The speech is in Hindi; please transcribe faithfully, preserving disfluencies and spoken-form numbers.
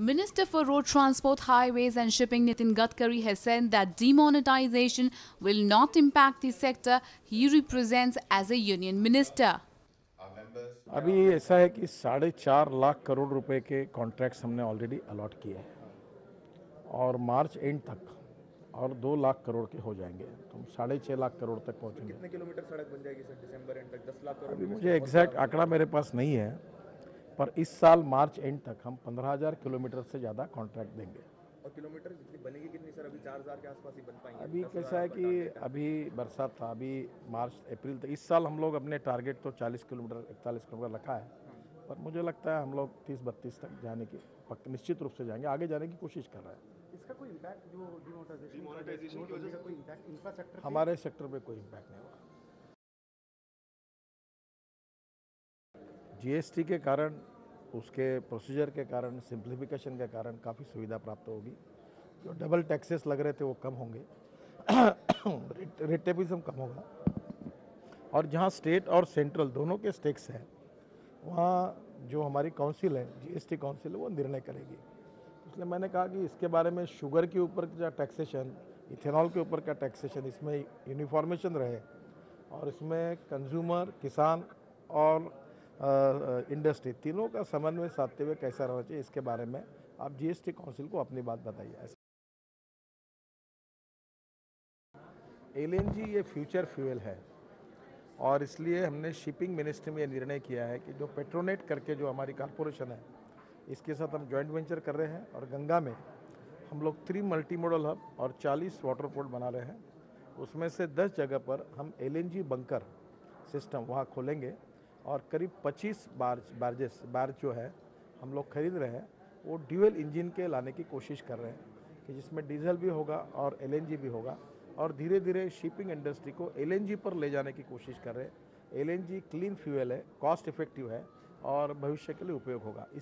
Minister for Road Transport, Highways and Shipping Nitin Gadkari has said that demonetisation will not impact the sector he represents as a union minister. अभी ऐसा है कि साढ़े चार लाख करोड़ रुपए के कॉन्ट्रैक्ट्स हमने ऑलरेडी अलॉट किए हैं और मार्च एंड तक और दो लाख करोड़ के हो जाएंगे, तो हम साढ़े छः लाख करोड़ तक पहुंचेंगे। कितने किलोमीटर सड़क बन जाएगी सर दिसंबर एंड तक? दस लाख करोड़? अभी मुझे एग्जैक्ट आंकड़ा मेरे पास नहीं है, पर इस साल मार्च एंड तक हम पंद्रह हज़ार किलोमीटर से ज़्यादा कॉन्ट्रैक्ट देंगे। और किलोमीटर जितनी बनेगी कितनी सर? अभी चार हज़ार के आसपास ही बन पाएंगे। अभी कैसा है कि अभी बरसात था, अभी मार्च अप्रैल तक इस साल हम लोग अपने टारगेट तो चालीस किलोमीटर इकतालीस किलोमीटर रखा है, पर मुझे लगता है हम लोग तीस बत्तीस तक जाने की पक्का निश्चित रूप से जाएंगे, आगे जाने की कोशिश कर रहे हैं। इसका कोई इम्पैक्ट जो डिमोनेटाइजेशन की वजह से कोई इम्पैक्ट इंफ्रास्ट्रक्चर हमारे सेक्टर पे कोई इम्पैक्ट नहीं होगा। जीएसटी के कारण, उसके प्रोसीजर के कारण, सिंप्लीफिकेशन के कारण काफ़ी सुविधा प्राप्त होगी। जो डबल टैक्सेस लग रहे थे वो कम होंगे, रेटेबिज्म कम होगा, और जहाँ स्टेट और सेंट्रल दोनों के स्टेक्स हैं वहाँ जो हमारी काउंसिल है, जीएसटी काउंसिल है, वो निर्णय करेगी। इसलिए मैंने कहा कि इसके बारे में शुगर के ऊपर का टैक्सेशन, इथेनॉल के ऊपर का टैक्सेशन, इसमें यूनिफॉर्मेशन रहे और इसमें कंज्यूमर, किसान और इंडस्ट्री तीनों का समन्वय साधते हुए कैसा रहना चाहिए, इसके बारे में आप जीएसटी काउंसिल को अपनी बात बताइए। एलएनजी ये फ्यूचर फ्यूल है और इसलिए हमने शिपिंग मिनिस्ट्री में ये निर्णय किया है कि जो पेट्रोनेट करके जो हमारी कॉरपोरेशन है, इसके साथ हम जॉइंट वेंचर कर रहे हैं और गंगा में हम लोग थ्री मल्टी मॉडल हब और चालीस वाटर पोर्ट बना रहे हैं। उसमें से दस जगह पर हम एलएनजी बंकर सिस्टम वहाँ खोलेंगे और करीब पच्चीस बार्ज बार्जेस बार्ज जो है हम लोग खरीद रहे हैं, वो ड्यूअल इंजन के लाने की कोशिश कर रहे हैं कि जिसमें डीजल भी होगा और एलएनजी भी होगा, और धीरे धीरे शिपिंग इंडस्ट्री को एलएनजी पर ले जाने की कोशिश कर रहे हैं। एलएनजी क्लीन फ्यूल है, कॉस्ट इफेक्टिव है और भविष्य के लिए उपयोग होगा।